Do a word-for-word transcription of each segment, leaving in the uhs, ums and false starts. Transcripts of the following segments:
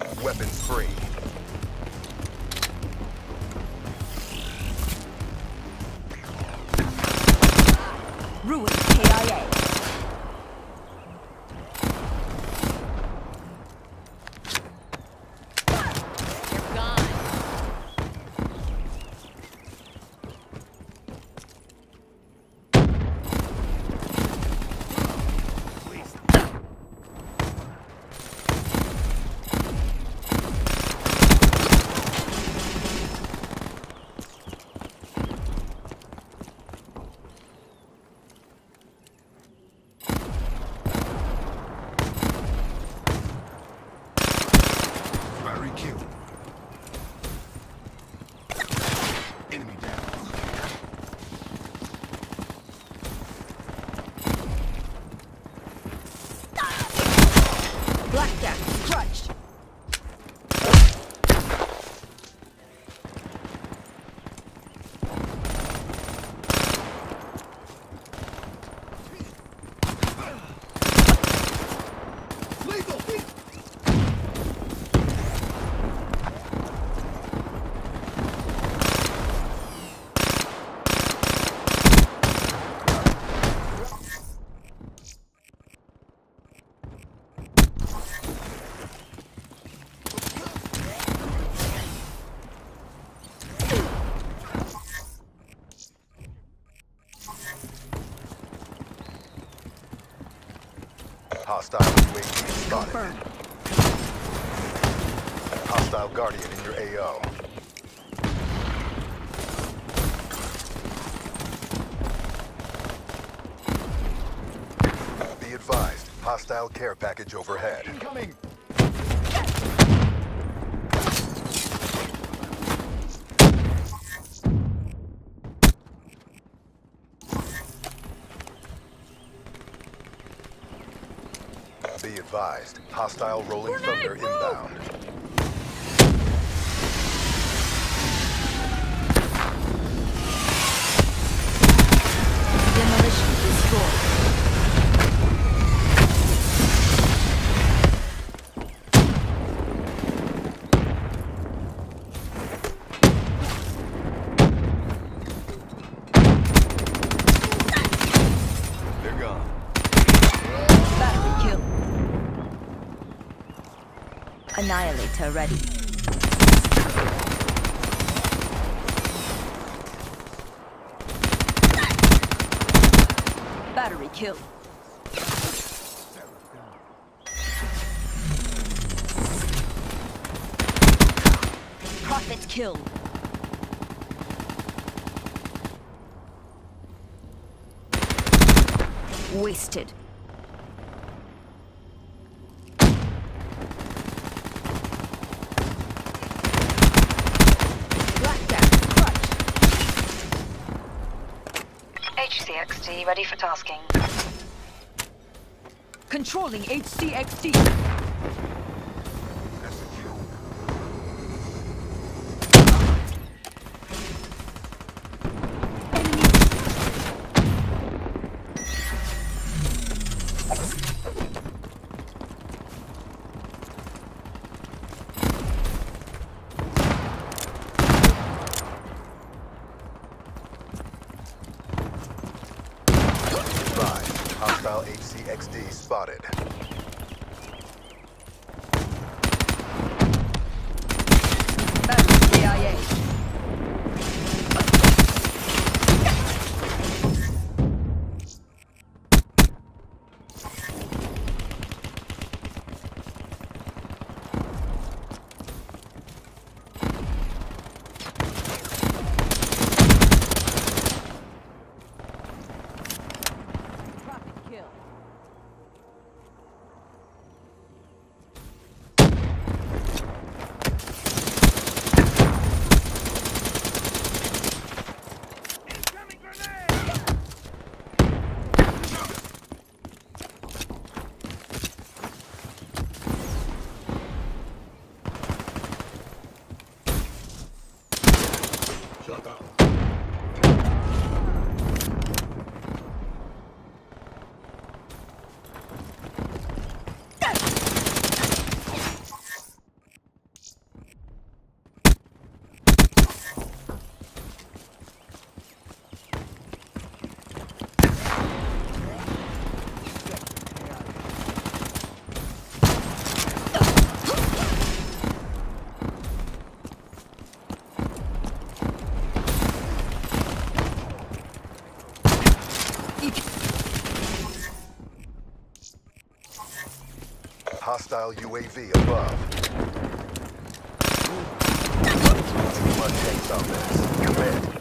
Weapons free. Ruin K I A. Blackjack crushed. Hostile U A V spotted. Confirmed. Hostile Guardian in your A O. Be advised, hostile care package overhead. Incoming! Be advised, hostile rolling thunder inbound. Demolition destroyed. They're gone. Battery kill. Annihilator ready. Battery kill. Prophet kill. Wasted. H C X D ready for tasking. Controlling H C X D. Hostile H C X D spotted. Battery K I A. Hostile U A V above. Too much tanks on this. Commit.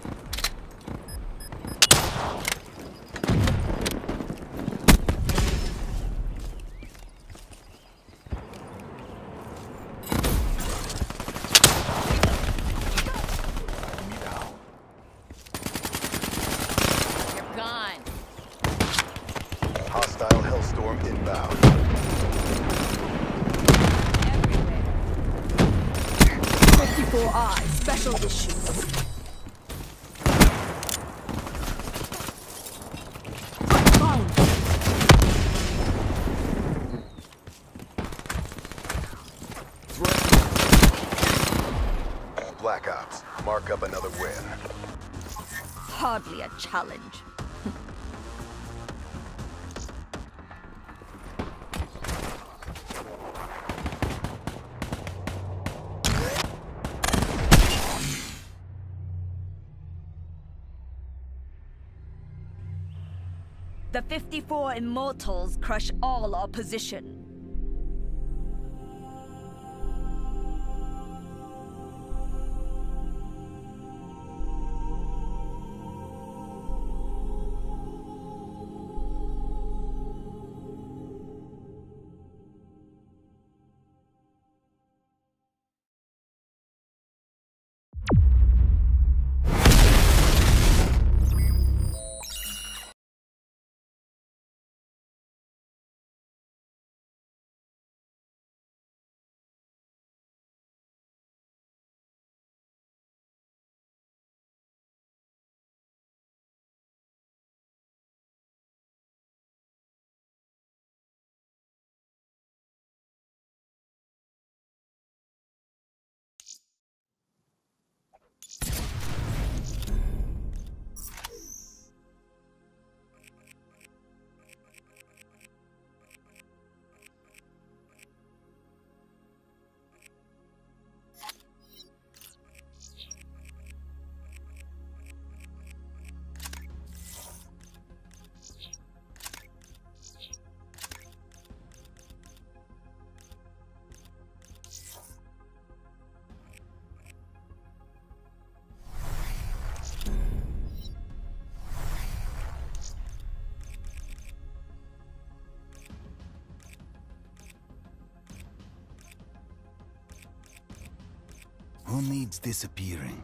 Hostile Hellstorm inbound. fifty-four I, special issue. Black Ops, mark up another win. Hardly a challenge. The fifty-four Immortals crush all opposition. Who needs disappearing?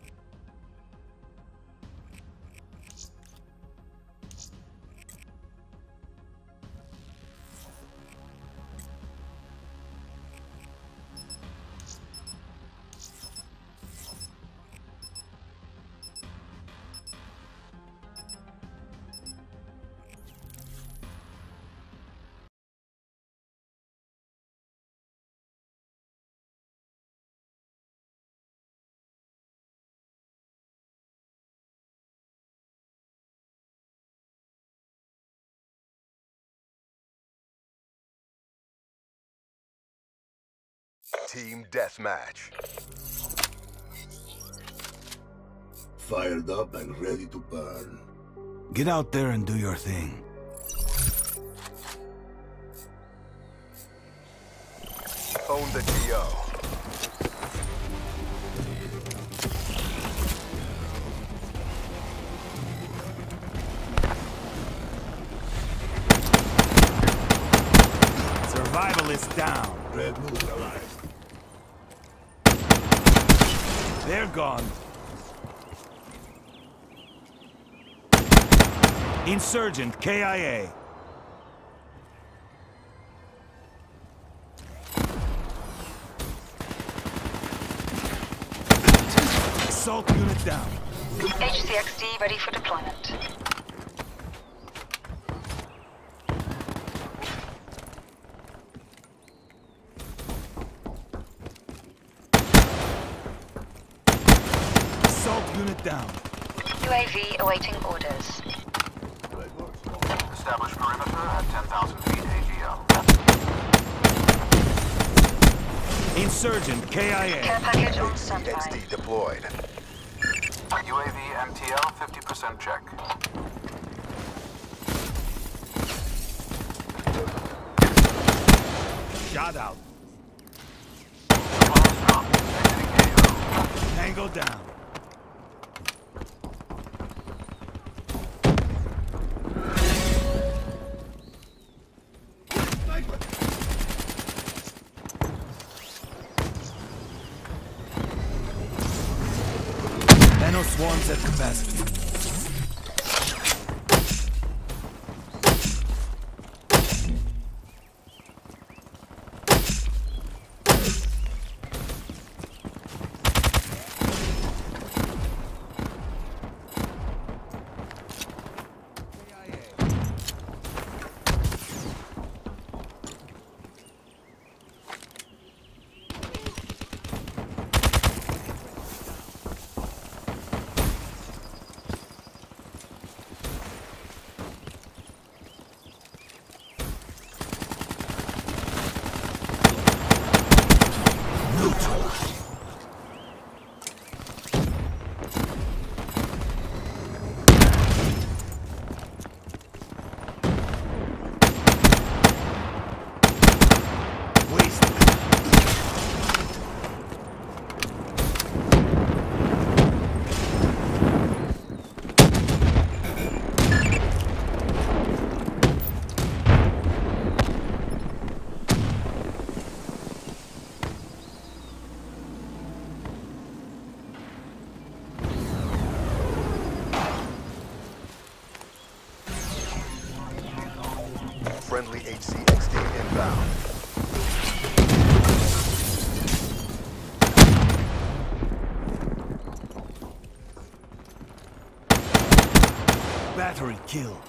Team Deathmatch. Fired up and ready to burn. Get out there and do your thing. Own the T O. Survival is down. Red neutralized. They're gone. Insurgent K I A. Assault unit down. H C X D ready for deployment. Assault unit down. U A V awaiting orders. Establish perimeter at ten thousand feet A G L. Insurgent K I A. Care package on H C X D standby. deployed. U A V M T L fifty percent check. Shot out. Supplies dropped. Exiting A O. Tango down. Nano swarms at capacity. Friendly H C X D inbound. Battery kill.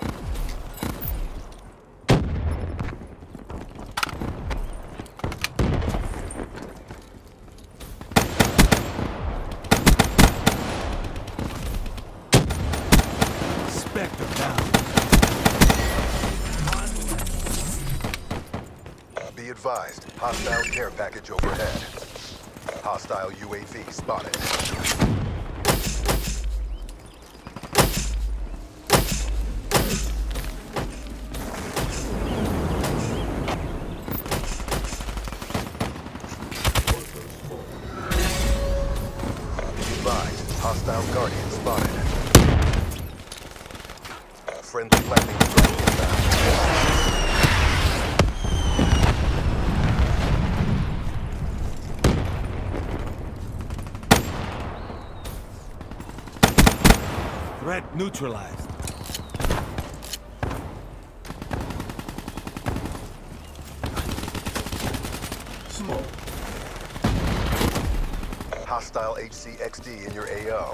Spectre down. Be advised, hostile care package overhead. Hostile U A V spotted. Be advised, hostile guardian spotted. Friendly lightning strike inbound. Threat neutralized. Smoke. Hostile H C X D in your A O.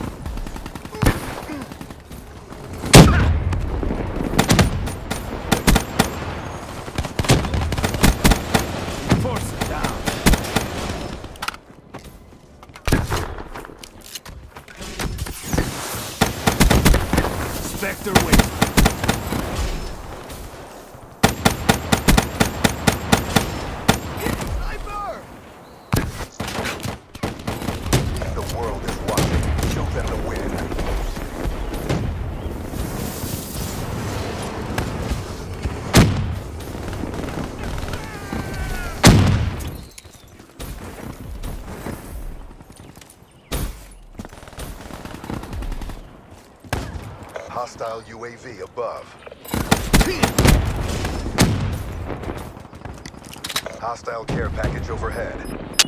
Force it down. Spectre wait. The world is watching. Show them the win. Hostile U A V above. Hostile care package overhead.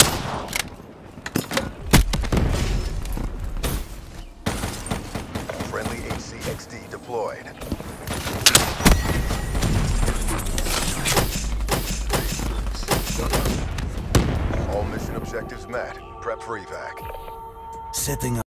Friendly H C X D deployed. All mission objectives met. Prep for evac. Setting up.